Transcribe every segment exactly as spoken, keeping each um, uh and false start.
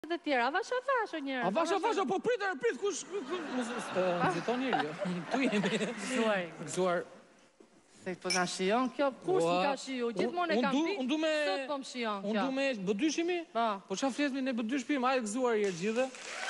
Dhe tjera, avasha vasho njërë. Avasha vasho, po pritë, pritë, kush... Nëzito njëri, jo. Tu jemi. Gëzuar. Gëzuar. Se po nga shion kjo, kush më ka shio, gjithmonë e kam pi, sot po më shion kjo. Unë du me bëdyshimi? Po. Po qa fletmi ne bëdysh pim, ajë gëzuar i e gjithë.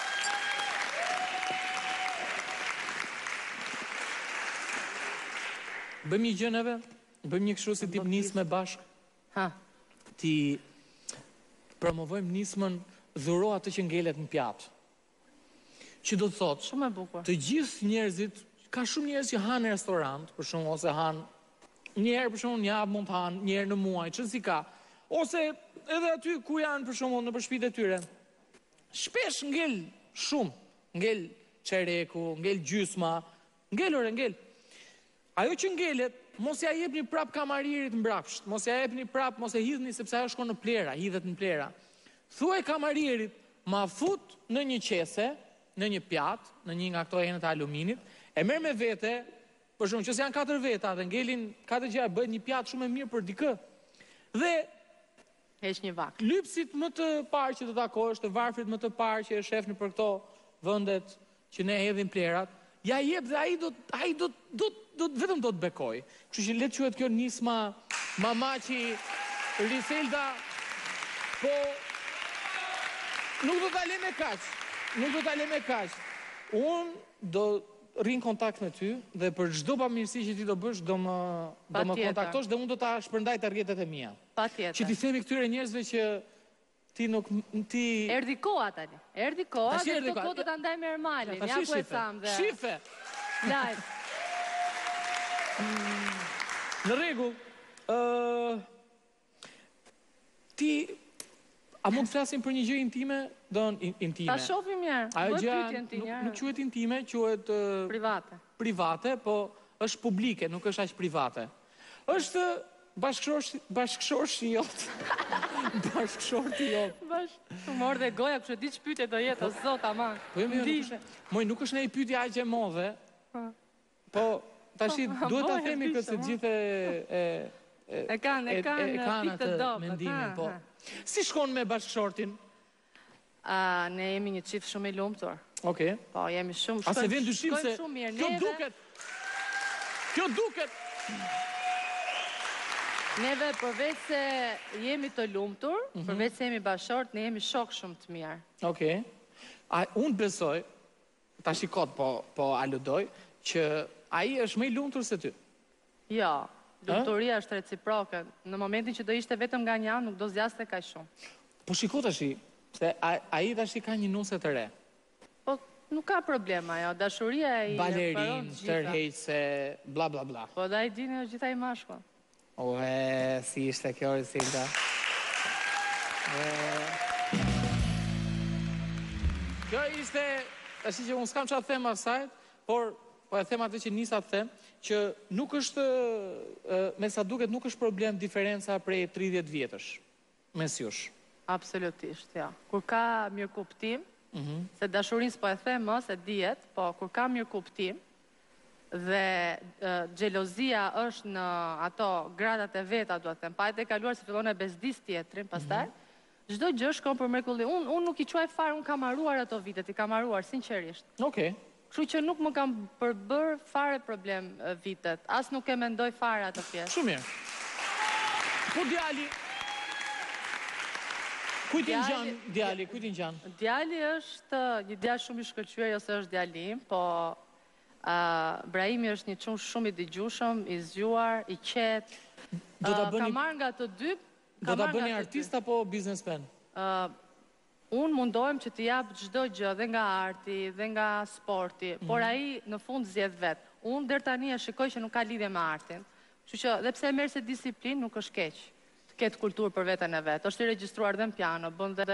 Bëjmë një gjëneve, bëjmë një kështu si tip nisme bashkë. Ha. Ti promovojmë nismën dhuro atë që ngelet në pjatë. Që do të thotë, shumë e bukur. Të gjithë njerëzit, ka shumë njerëz që hanë në restorant, për shumë, ose hanë njerë, për shumë, një javë mund të hanë, njerë në muaj, që si ka. Ose edhe aty ku janë, për shumë, në përshpit e tyre. Shpesh ngel shumë, ngel qereku, ngel gjysma, ngelore, ngel. Ajo që ngelet, mos ja jep një prap kamaririt mbrapsht, mos ja jep një prap, mos e hidhni sepse ajo shkon në plera, hidhet në plera. Thuaj kamaririt, ma fut në një qese, në një pjatë, në një nga këto enet e aluminit, e merr me vete, për shumë që se janë katër veta dhe ngelin katër gjëra, bëjt një pjatë shumë e mirë për dikë. Dhe heq një vak. Lypsit më të parë që të takosh, të varfrit më të parë që e shefni për këto vendet që ne hedhim plerat, ja jep dhe ai do ai do do do vetëm do të bekoj. Kështu që le të quhet kjo nisma Mamaçi Riselda, po nuk do ta lë me kaq. Nuk do ta lë me kaq. Un do rrin kontakt me ty dhe për çdo pamirësi që ti do bësh do më do më kontaktosh dhe un do ta shpërndaj targetet e mia. Patjetër. Që ti themi këtyre njerëzve që ti nuk ti Erdi koha tani. Erdi koha, dhe këto kohë do ta ndajmë normalin. Ja ku e tham dhe. Shife. Live. Në rregull. Ë Ti a mund të flasim për një gjë intime, do intime. Ta shohim mirë. Ajo gjë nuk quhet intime, quhet private. Private, po është publike, nuk është aq private. Është bashkëshorti jot. Bashkëshorti jot. Bash. Mor dhe goja, kështu di ç'pyetje do jetë, o zot aman. Po jo, moj nuk është një pyetje aq e madhe. Po tash duhet ta themi këtë se gjithë e e kanë e kanë atë mendimin, po. Si shkon me bashkëshortin? A, ne jemi një qift shumë i lumtur. Okej. Po, jemi shumë, A se vjen dyshim se shumë mirë. Kjo duket. Kjo duket. Neve përveç se jemi të lumtur, përveç se jemi bashkëshort, ne jemi shok shumë të mirë. Okej. A unë besoj, tash i kot po po aludoj që ai është më i lumtur se ty. Jo. Lumturia është reciproke. Në momentin që do ishte vetëm nga një anë, nuk do zgjaste kaq shumë. Po shiko tash, se ai tash ka një nuse të re. Po nuk ka problem ajo, dashuria i balerin, tërheqse, bla bla bla. Po da i dini është gjithaj mashkull. Ue, si ishte kjo Riselda. Kjo ishte, tash që unë s'kam çfarë them asaj, por po e them atë që nisa të them, që nuk është, me sa duket, nuk është problem diferenca prej tridhjetë vjetësh, mes jush. Absolutisht, ja. Kur ka mirë kuptim, se dashurin s'po e them më, se dihet, po kur ka mirë kuptim, dhe xhelozia është në ato gradat e veta, do të them, pa e të kaluar se fillon e bezdis tjetrin, pastaj, çdo gjë shkon për mrekulli. Unë nuk i quaj fare, unë kam haruar ato vitet, i kam haruar, sinqerisht. Okej. Kështu që nuk më kam përbër fare problem vitet. As nuk e mendoj fare atë pjesë. Shumë mirë. Po djali... Kujt i ngjan djali, kujt i ngjan? Djali është një djalë shumë i shkëlqyer, jo se është djali im, po Brahimi është një çun shumë i dëgjueshëm, i zgjuar, i qetë. Ka marrë nga të dy. Do ta bëni artist apo biznesmen? Unë mundohem që të jap çdo gjë, dhe nga arti, dhe nga sporti, por ai në fund zgjedh vet. Unë deri tani e shikoj që nuk ka lidhje me artin. Kështu që edhe pse e merr se disiplinë, nuk është keq. Të ketë kulturë për veten e vet. Është i regjistruar dhe në piano, bën dhe